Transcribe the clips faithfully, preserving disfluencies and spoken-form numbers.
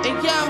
Hey yo.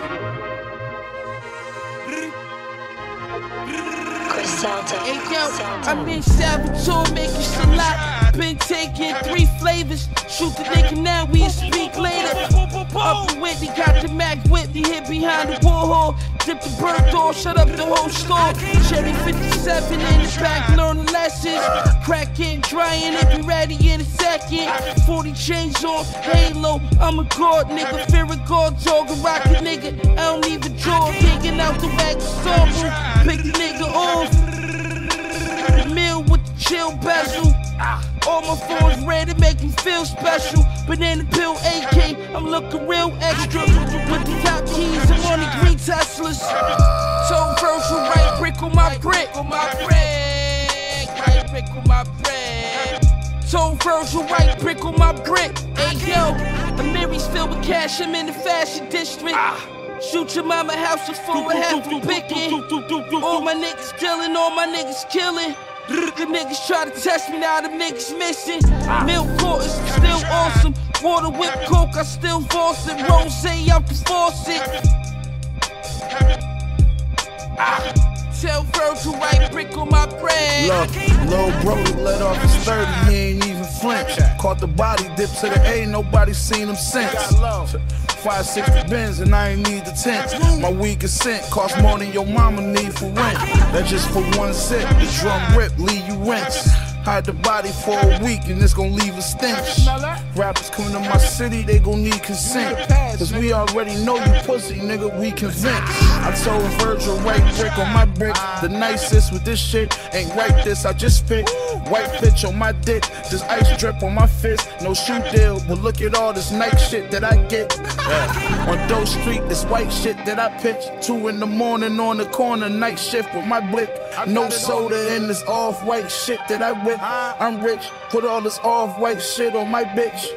Hey yo, I'm in Salvatore making Salat. Been taking three flavors. Shoot the nigga now, we speak later. Up in Whitney, got the Mac Whitney hit behind the Warhol. Dip the bird door, shut up the whole store. Cherry fifty-seven in the back, learning lessons. Crack ain't drying, it be ready in a second. forty chains on, halo, I'm a god nigga. Fear of God, dog, a rocket nigga. I don't even draw, digging out the wagon stumble. Pick the nigga off. Meal with the chill bezel. All my phones red, it make me feel special. Banana pill A K, I'm looking real extra. With the top keys, I'm on the green Teslas. So Virgil, right brick on my brick, on my brick, right brick on my brick. So Virgil, right brick on my brick. Hey yo, Amiri's filled with cash, I'm in the fashion district. Shoot your mama house is full of half for picking. All my niggas killing, all my niggas killing. The niggas try to test me, now them niggas missing. Milk court is still awesome. Water whip coke, I still force it. Rosé out the faucet. Tell Virgil, right brick on my bread. Look, Lil Brody let off his thirty, he ain't even flinch. Caught the body, dip to the A, nobody seen him since. five sixty Benz and I ain't need the tent. My weakest scent cost more than your mama need for rent. That's just for one sip, the drum rip, leave you rinse. Hide the body for a week and it's gon' leave a stench. Rappers coming to my city, they gon' need consent. Cause we already know you pussy, nigga, we convinced. I told Virgil, right brick on my brick. The nicest with this shit, ain't right this, I just spit. White bitch on my dick, just ice drip on my fist. No shoe deal, but look at all this night shit that I get. Yeah. On Doe Street, this white shit that I pitch. Two in the morning on the corner, night shift with my blick. No soda in this off-white shit that I whip. I'm rich, put all this off-white shit on my bitch.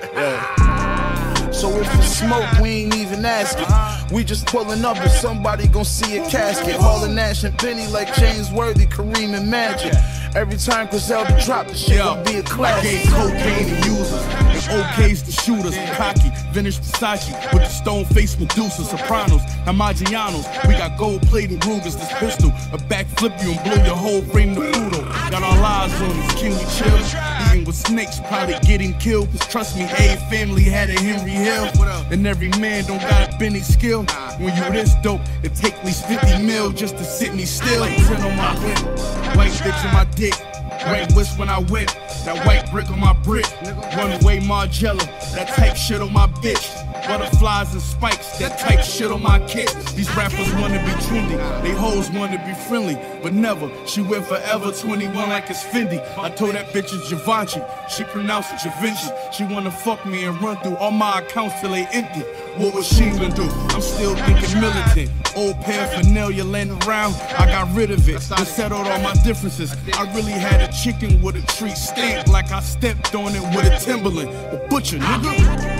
Yeah. So if it's smoke, we ain't even asking. We just pulling up and somebody gon' see a casket. Hauling Nash and Penny like James Worthy, Kareem and Magic. Every time Griselda drop, the shit gon' be a classic. I gave cocaine to users and OKs to shooters. Cocky, vintage Versace with the stone face Medusa. Sopranos, Amagianos, we got gold plated Rugers. This pistol, a backflip you and blow your whole frame to Pluto. Got our lives on this, can we chill? Eating with snakes, probably get him killed. Cause trust me, a family had a Henry Hill. And every man don't got a Benny skill. When you this dope, it take at least fifty mil just to sit me still. Like ten on my whip, white bitch on my dick, red whisk when I whip. That white brick on my brick, one-way Margiela, that type shit on my bitch. Butterflies and spikes, that type shit on my kit. These rappers wanna be trendy, they hoes wanna be friendly, but never. She wear forever twenty-one like it's Fendi. I told that bitch it's Givenchy, she pronounced it Givenchy. She wanna fuck me and run through all my accounts till they empty. What was she gonna do? I'm still thinking militant. Old paraphernalia laying around, I got rid of it. Then settled all my differences. I really had a chicken with a tree stamp like I stepped on it with a Timberland. The butcher, nigga.